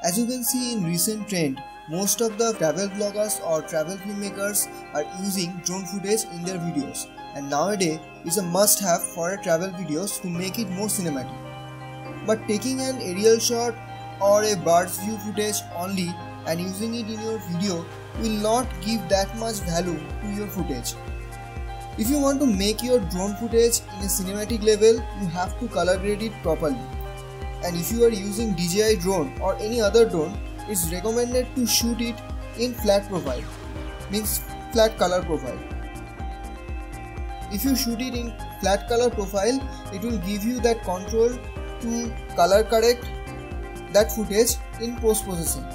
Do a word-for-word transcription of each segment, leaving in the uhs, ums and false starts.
As you can see in recent trend, most of the travel bloggers or travel filmmakers are using drone footage in their videos, and nowadays is a must have for a travel videos to make it more cinematic. But taking an aerial shot or a bird's view footage only and using it in your video will not give that much value to your footage. If you want to make your drone footage in a cinematic level, you have to color grade it properly. And if you are using D J I drone or any other drone, it's recommended to shoot it in flat profile, means flat color profile. If you shoot it in flat color profile, it will give you that control to color correct that footage in post-processing.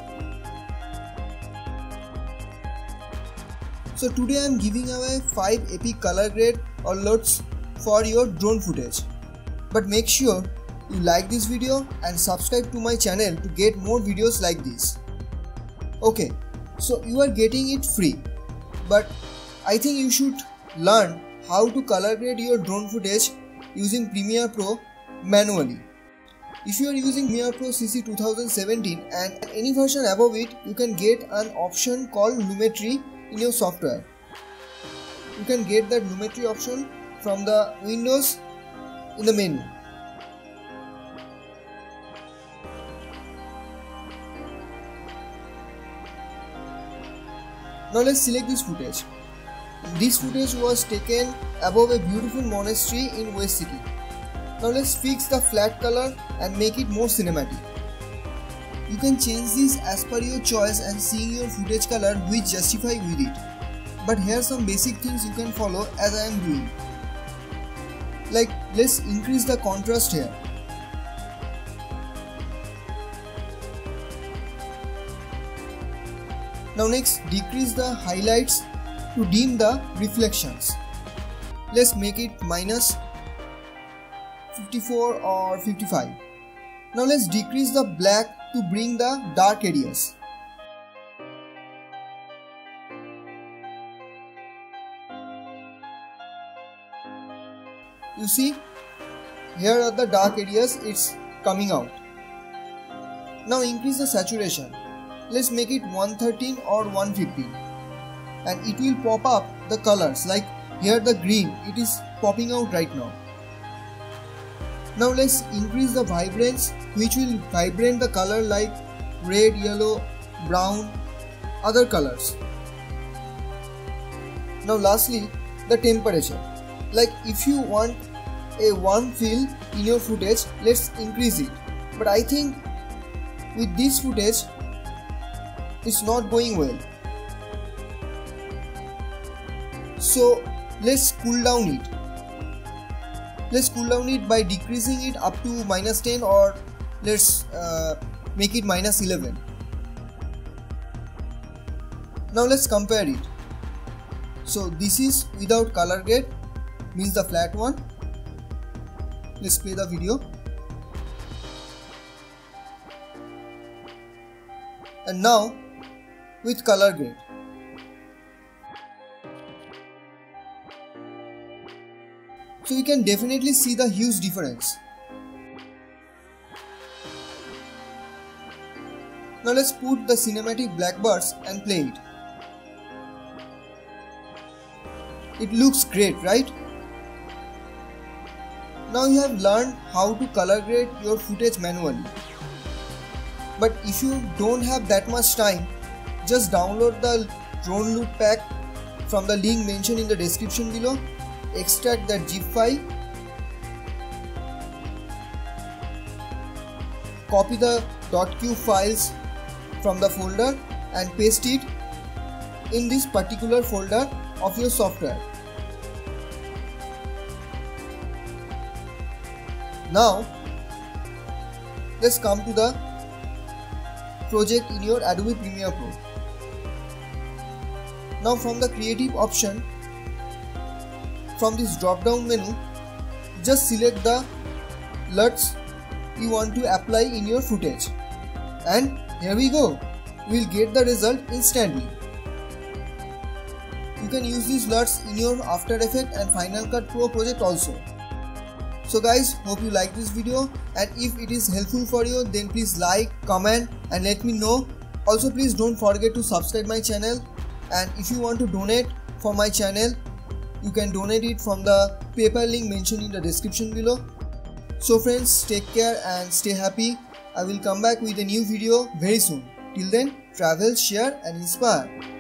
So today I am giving away five epic color grade or L U Ts for your drone footage. But make sure you like this video and subscribe to my channel to get more videos like this. Okay, so you are getting it free, but I think you should learn how to color grade your drone footage using Premiere Pro manually. If you are using Premiere Pro C C two thousand seventeen and any version above it, you can get an option called Lumetri in your software. You can get that Lumetri option from the Windows in the menu. Now let's select this footage. This footage was taken above a beautiful monastery in West City. Now let's fix the flat color and make it more cinematic. You can change this as per your choice and seeing your footage color which justify with it. But here are some basic things you can follow as I am doing. Like, let's increase the contrast here. Now next, decrease the highlights to dim the reflections. Let's make it minus fifty-four or fifty-five. Now let's decrease the black to bring the dark areas. You see, here are the dark areas, it's coming out. Now increase the saturation. Let's make it one thirteen or one fifteen, and it will pop up the colors, like here the green, it is popping out right now. Now let's increase the vibrance, which will vibrate the color like red, yellow, brown, other colors. Now lastly, the temperature. Like if you want a warm feel in your footage, let's increase it. But I think with this footage, it's not going well. So let's cool down it. Let's cool down it by decreasing it up to minus ten, or let's uh, make it minus eleven. Now let's compare it. So this is without color grade, means the flat one. Let's play the video. And now with color grade. So we can definitely see the huge difference. Now let's put the cinematic blackbirds and play it. It looks great, right? Now you have learned how to color grade your footage manually. But if you don't have that much time, just download the drone loot pack from the link mentioned in the description below. Extract that zip file, copy the .q files from the folder and paste it in this particular folder of your software. Now let's come to the project in your Adobe Premiere Pro. Now from the creative option, from this drop down menu, just select the L U Ts you want to apply in your footage, and here we go, we will get the result instantly. You can use these L U Ts in your After Effects and Final Cut Pro project also. So guys, hope you like this video, and if it is helpful for you, then please like, comment and let me know. Also please don't forget to subscribe my channel, and if you want to donate for my channel, you can donate it from the PayPal link mentioned in the description below. So friends, take care and stay happy. I will come back with a new video very soon. Till then, travel, share and inspire.